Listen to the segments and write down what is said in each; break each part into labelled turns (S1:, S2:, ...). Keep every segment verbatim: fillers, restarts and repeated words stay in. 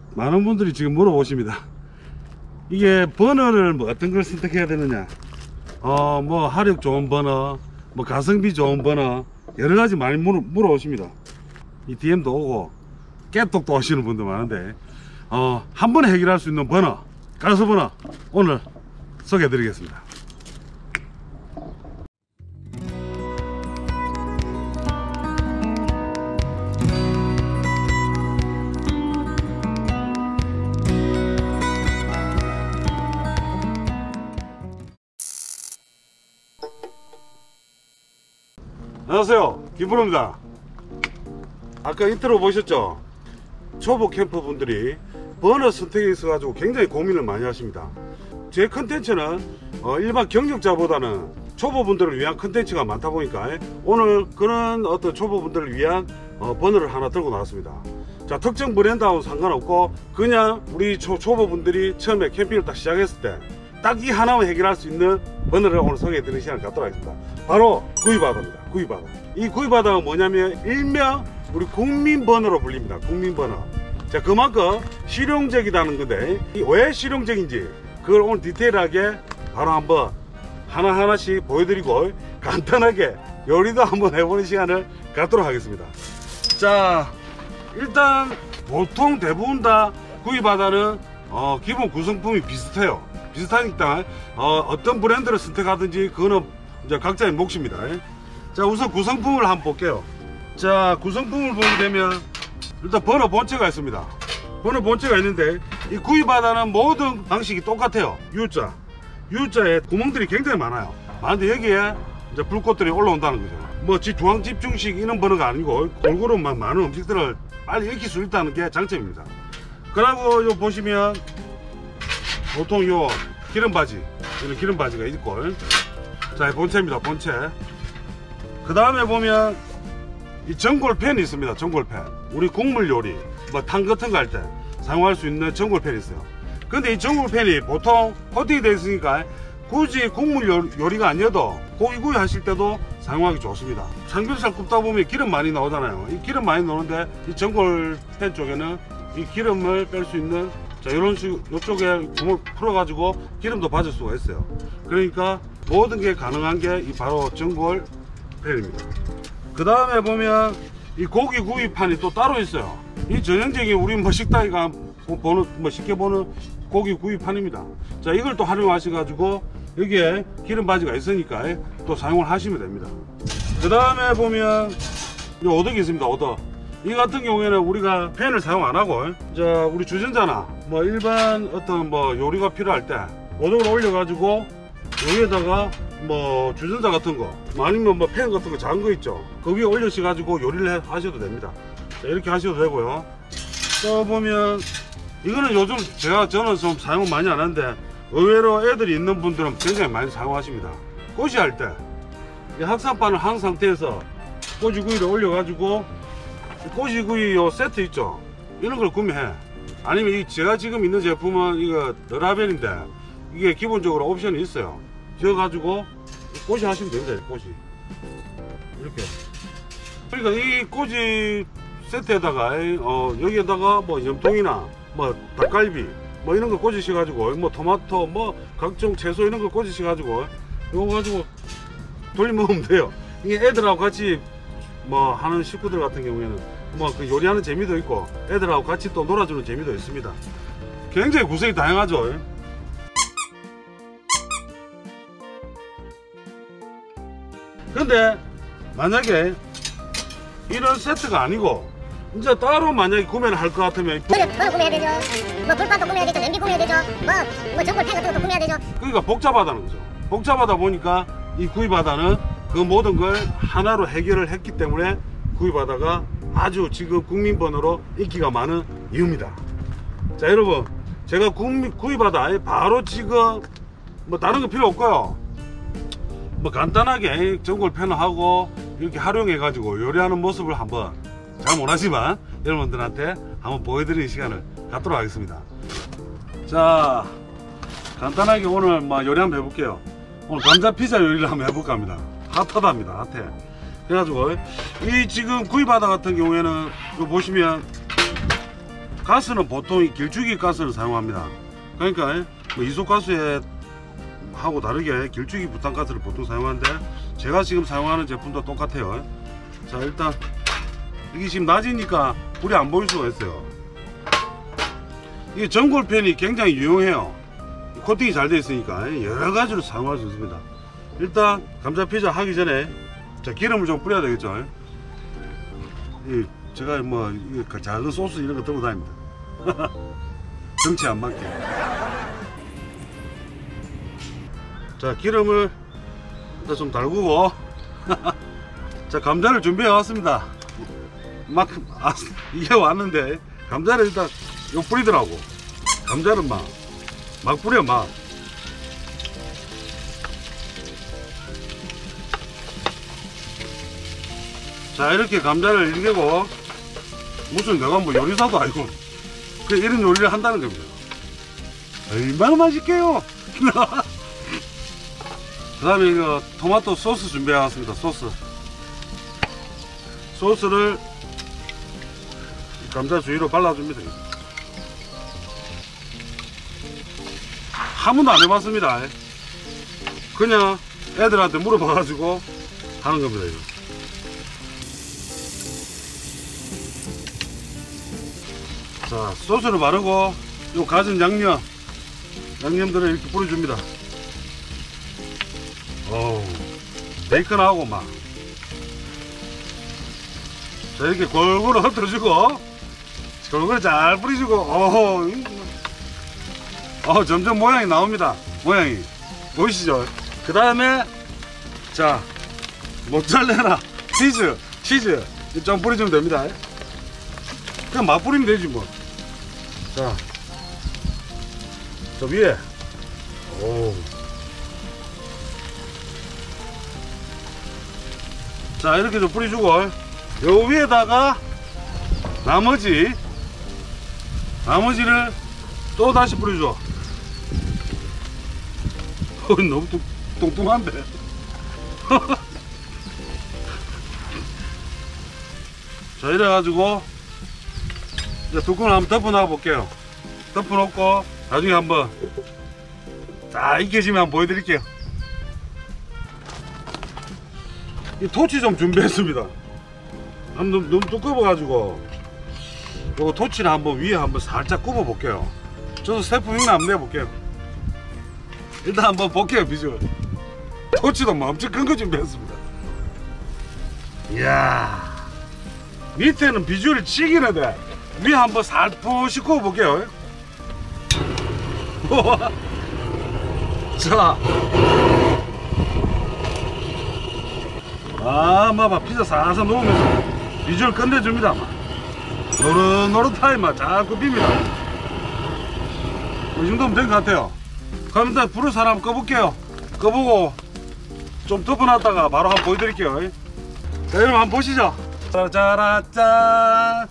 S1: 많은 분들이 지금 물어보십니다. 이게 버너를 뭐 어떤 걸 선택해야 되느냐, 어 뭐 화력 좋은 버너, 뭐 가성비 좋은 버너, 여러가지 많이 물어, 물어오십니다. 이 디엠도 오고 깨똑도 오시는 분도 많은데, 어 한 번에 해결할 수 있는 버너, 가스 버너 오늘 소개해 드리겠습니다. 안녕하세요, 김프로입니다. 아까 인트로 보셨죠? 초보 캠퍼 분들이 버너 선택에 있어 가지고 굉장히 고민을 많이 하십니다. 제 컨텐츠는 어, 일반 경력자보다는 초보분들을 위한 컨텐츠가 많다 보니까 오늘 그런 어떤 초보분들을 위한 어, 버너를 하나 들고 나왔습니다. 자, 특정 브랜드하고 상관없고 그냥 우리 초, 초보분들이 처음에 캠핑을 딱 시작했을 때 딱 이 하나만 해결할 수 있는 버너를 오늘 소개해 드리는 시간을 갖도록 하겠습니다. 바로 구이바다입니다. 구이바다. 이 구이바다가 뭐냐면 일명 우리 국민 버너로 불립니다. 국민 버너. 자, 그만큼 실용적이라는 건데 왜 실용적인지 그걸 오늘 디테일하게 바로 한번 하나하나씩 보여드리고 간단하게 요리도 한번 해보는 시간을 갖도록 하겠습니다. 자, 일단 보통 대부분 다 구이바다는 어, 기본 구성품이 비슷해요. 비슷하니까 어, 어떤 브랜드를 선택하든지 그거는 이제 각자의 몫입니다. 자, 우선 구성품을 한번 볼게요. 자, 구성품을 보게 되면 일단 버너 본체가 있습니다. 버너 본체가 있는데 이 구이바다는 모든 방식이 똑같아요. U자 U자에 구멍들이 굉장히 많아요. 많은데 여기에 이제 불꽃들이 올라온다는 거죠. 뭐 중앙 집중식 이런 버너가 아니고 골고루 많은 음식들을 빨리 익힐 수 있다는 게 장점입니다. 그리고 요 보시면 보통 요 기름바지, 이런 기름바지가 있고, 자, 본체입니다. 본체. 그 다음에 보면 이 전골팬이 있습니다. 전골팬. 우리 국물 요리, 뭐 탕 같은 거 할 때 사용할 수 있는 전골팬이 있어요. 근데 이 전골팬이 보통 코팅이 되어 있으니까 굳이 국물 요, 요리가 아니어도 고기구이 하실 때도 사용하기 좋습니다. 삼겹살 굽다 보면 기름 많이 나오잖아요. 이 기름 많이 나오는데 이 전골팬 쪽에는 이 기름을 뺄 수 있는, 자, 이런 식 이쪽에 구멍을 풀어 가지고 기름도 빠질 수가 있어요. 그러니까 모든 게 가능한 게 이 바로 전골 팬입니다. 그 다음에 보면 이 고기 구이판이 또 따로 있어요. 이 전형적인 우리 뭐 식당에 가 보는, 뭐 쉽게 보는 고기 구이판입니다. 자, 이걸 또 활용하셔 가지고 여기에 기름 바지가 있으니까 또 사용을 하시면 됩니다. 그 다음에 보면 이 오덕이 있습니다. 오덕. 이 같은 경우에는 우리가 팬을 사용 안 하고, 자, 우리 주전자나 뭐 일반 어떤 뭐 요리가 필요할 때 오덕을 올려 가지고 여기에다가 뭐 주전자 같은 거, 아니면 뭐 팬 같은 거 작은 거 있죠, 그 위에 올려서 가지고 요리를 해, 하셔도 됩니다. 자, 이렇게 하셔도 되고요. 또 보면 이거는 요즘 제가 저는 좀 사용을 많이 안 하는데 의외로 애들이 있는 분들은 굉장히 많이 사용하십니다. 꼬시 할 때 이 학산판을 한 상태에서 꼬지구이를 올려 가지고 꼬지구이 요 세트 있죠, 이런 걸 구매해. 아니면 이 제가 지금 있는 제품은 이거 너라벨인데 이게 기본적으로 옵션이 있어요. 지어 가지고 꼬지 하시면 됩니다. 꼬지 이렇게. 그러니까 이 꼬지 세트에다가 어 여기에다가 뭐 염통이나 뭐 닭갈비 뭐 이런 걸 꽂으셔 가지고, 뭐 토마토 뭐 각종 채소 이런 걸 꽂으셔 가지고 이거 가지고 돌려 먹으면 돼요. 이게 애들하고 같이 뭐 하는 식구들 같은 경우에는 뭐 그 요리하는 재미도 있고 애들하고 같이 또 놀아주는 재미도 있습니다. 굉장히 구성이 다양하죠. 근데 만약에 이런 세트가 아니고 이제 따로 만약에 구매를 할 것 같으면
S2: 그릇 뭐 구매해야 되죠, 뭐 불판도 구매해야 되죠, 냄비 구매해야 되죠, 뭐, 뭐 전골팬 같은 것도 구매해야 되죠.
S1: 그러니까 복잡하다는 거죠. 복잡하다 보니까 이 구이바다는 그 모든 걸 하나로 해결을 했기 때문에 구이바다가 아주 지금 국민번호로 인기가 많은 이유입니다. 자, 여러분, 제가 국민, 구이바다에 바로 지금 뭐 다른 거 필요 없고요, 뭐 간단하게 전골팬을 하고 이렇게 활용해 가지고 요리하는 모습을 한번, 잘 못하지만 여러분들한테 한번 보여드리는 시간을 갖도록 하겠습니다. 자, 간단하게 오늘 뭐 요리 한번 해볼게요. 오늘 감자 피자 요리를 한번 해볼까 합니다. 핫하답니다. 핫해. 그래가지고 이 지금 구이바다 같은 경우에는 이거 보시면 가스는 보통 이 길쭉이 가스를 사용합니다. 그러니까 뭐 이소가스에 하고 다르게 길쭉이 부탄가스를 보통 사용하는데 제가 지금 사용하는 제품도 똑같아요. 자, 일단 이게 지금 낮이니까 불이 안 보일 수가 있어요. 이게 전골팬이 굉장히 유용해요. 코팅이 잘 되어 있으니까 여러 가지로 사용할 수 있습니다. 일단 감자 피자 하기 전에 자, 기름을 좀 뿌려야 되겠죠. 이 제가 뭐 이 작은 소스 이런 거 들고 다닙니다. 덩치 안 맞게. 자, 기름을 일단 좀 달구고 자, 감자를 준비해 왔습니다. 막 아, 이게 왔는데 감자를 일단 요 뿌리더라고. 감자를 막 막 뿌려 막. 자, 이렇게 감자를 일개고 무슨 내가 뭐 요리사도 아니고 그 이런 요리를 한다는 겁니다. 얼마나 맛있게요. 그 다음에 이거 토마토 소스 준비해 왔습니다. 소스 소스를 감자 주위로 발라줍니다. 한 번도 안 해봤습니다. 그냥 애들한테 물어봐가지고 하는 겁니다. 이거. 자, 소스를 바르고 요 가진 양념 양념들을 이렇게 뿌려줍니다. 어우, 베이컨하고 막. 자, 이렇게 골고루 흩어주고 골고루 잘 뿌려주고 어우, 어, 점점 모양이 나옵니다. 모양이 보이시죠? 그 다음에 자, 모짜렐라 치즈 치즈 좀 뿌려주면 됩니다. 그냥 막 뿌리면 되지 뭐. 자, 저 위에 오. 자, 이렇게 좀 뿌려주고 요 위에다가 나머지 나머지를 또 다시 뿌려줘. 어, 너무 뚱, 뚱뚱한데. 자, 이래가지고 이제 뚜껑을 한번 덮어놔 볼게요. 덮어놓고 나중에 한번 다 익혀지면 한번 보여드릴게요. 이 토치 좀 준비했습니다. 너무, 너무 두꺼워가지고 요거 토치를 한번 위에 한번 살짝 굽어 볼게요. 저도 세품 흉내 한번 내볼게요. 일단 한번 볼게요. 비주얼. 토치도 뭐 엄청 큰 거 준비했습니다. 이야, 밑에는 비주얼이 치기는 돼. 위에 한번 살포시 구워 볼게요. 자, 아, 마봐 피자 살살 녹으면서 비주얼 끝내줍니다. 노릇노릇하게 막 자꾸 빕니다. 이 정도면 된 것 같아요. 그럼 일단 불을 살 한번 꺼볼게요. 꺼보고 좀 덮어놨다가 바로 한번 보여드릴게요. 자, 여러분 한번 보시죠. 짜라짠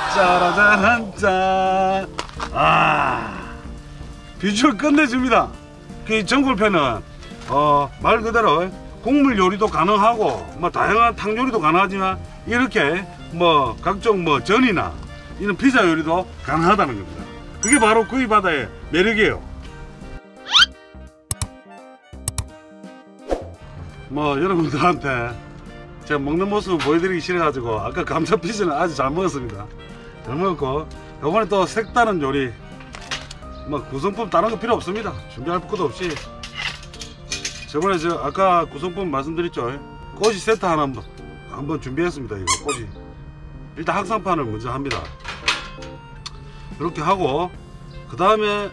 S1: 짜라짠짠. 아, 비주얼 끝내줍니다. 그 전골팬은 어, 말 그대로 국물 요리도 가능하고 뭐 다양한 탕 요리도 가능하지만 이렇게 뭐 각종 뭐 전이나 이런 피자 요리도 가능하다는 겁니다. 그게 바로 구이 바다의 매력이에요. 뭐 여러분들한테 제가 먹는 모습을 보여드리기 싫어가지고 아까 감자 피자는 아주 잘 먹었습니다. 잘 먹었고 이번에 또 색다른 요리 뭐 구성품 다른 거 필요 없습니다. 준비할 것도 없이 저번에 저 아까 구성품 말씀드렸죠. 꼬지 세트 하나 한번 한번 준비했습니다. 이거 꼬지 일단 항상판을 먼저 합니다. 이렇게 하고 그 다음에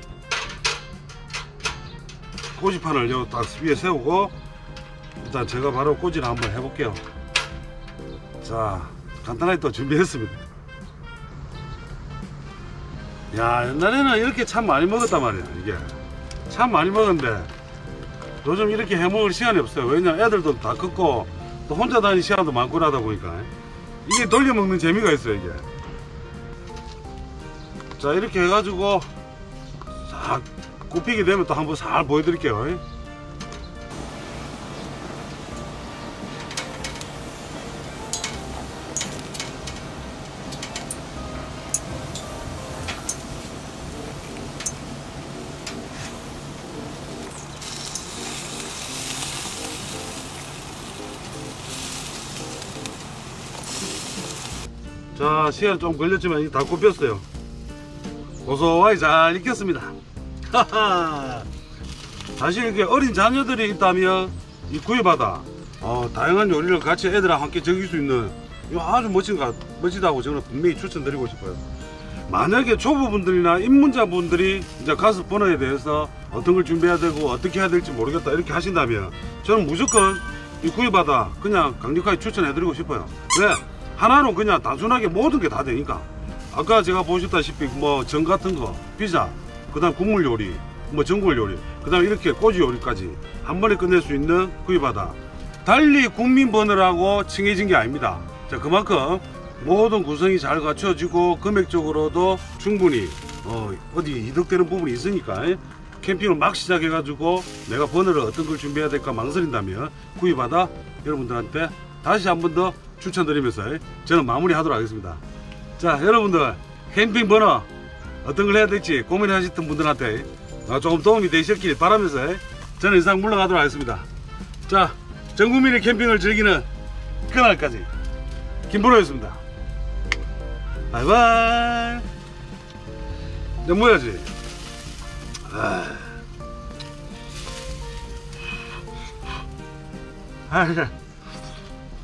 S1: 꼬지판을 요 딱 위에 세우고 일단 제가 바로 꼬지를 한번 해볼게요. 자, 간단하게 또 준비했습니다. 야, 옛날에는 이렇게 참 많이 먹었단 말이야. 이게 참 많이 먹었는데 요즘 이렇게 해먹을 시간이 없어요. 왜냐면 애들도 다 컸고 또 혼자 다니는 시간도 많고 하다 보니까 이게 돌려먹는 재미가 있어요. 이게 자, 이렇게 해가지고 싹 굽히게 되면 또 한번 살 보여드릴게요. 자, 시간 좀 걸렸지만 이게 다 굽혔어요. 고소하게 잘 익혔습니다. 하하. 사실 이렇게 어린 자녀들이 있다면 이 구이바다 어, 다양한 요리를 같이 애들랑 함께 즐길 수 있는 이거 아주 멋진 것, 멋지다고 저는 분명히 추천드리고 싶어요. 만약에 초보분들이나 입문자분들이 이제 가스 버너에 대해서 어떤 걸 준비해야 되고 어떻게 해야 될지 모르겠다 이렇게 하신다면 저는 무조건 이 구이바다 그냥 강력하게 추천해드리고 싶어요. 왜? 하나로 그냥 단순하게 모든 게 다 되니까. 아까 제가 보셨다시피 뭐 전 같은 거, 피자, 그 다음 국물 요리, 뭐 전골 요리, 그 다음 이렇게 꼬지 요리까지 한 번에 끝낼 수 있는 구이바다. 달리 국민 버너라고 칭해진 게 아닙니다. 자, 그만큼 모든 구성이 잘 갖춰지고 금액적으로도 충분히 어, 어디 이득되는 부분이 있으니까 캠핑을 막 시작해가지고 내가 버너를 어떤 걸 준비해야 될까 망설인다면 구이바다 여러분들한테 다시 한 번 더 추천드리면서 저는 마무리하도록 하겠습니다. 자, 여러분들 캠핑 버너 어떤 걸 해야 될지 고민하셨던 분들한테 조금 도움이 되셨길 바라면서 저는 이상 물러가도록 하겠습니다. 자, 전 국민의 캠핑을 즐기는 그날까지 김프로였습니다. 바이바이. 내 뭐야지? 아, 아,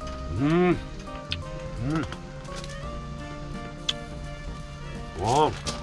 S1: 음, 음, 와.